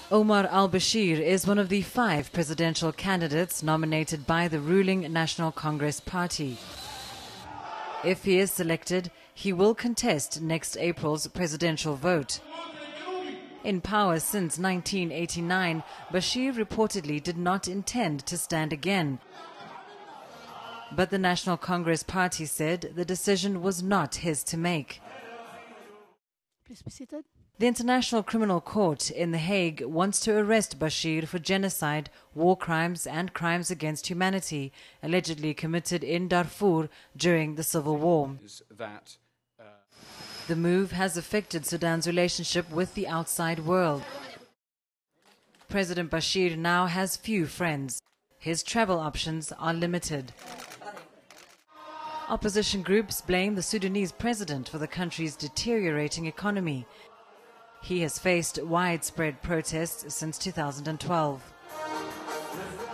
Omar al-Bashir is one of the 5 presidential candidates nominated by the ruling National Congress Party. If he is selected, he will contest next April's presidential vote. In power since 1989, Bashir reportedly did not intend to stand again. But the National Congress Party said the decision was not his to make. Please be seated. The International Criminal Court in The Hague wants to arrest Bashir for genocide, war crimes and crimes against humanity allegedly committed in Darfur during the civil war. The move has affected Sudan's relationship with the outside world. President Bashir now has few friends. His travel options are limited. Opposition groups blame the Sudanese president for the country's deteriorating economy. He has faced widespread protests since 2012.